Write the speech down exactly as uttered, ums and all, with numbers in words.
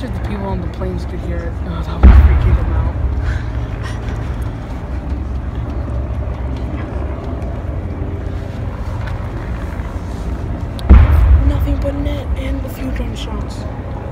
wish if the people on the planes could hear it. Oh, that would be freaking them out. Nothing but net and a few gunshots.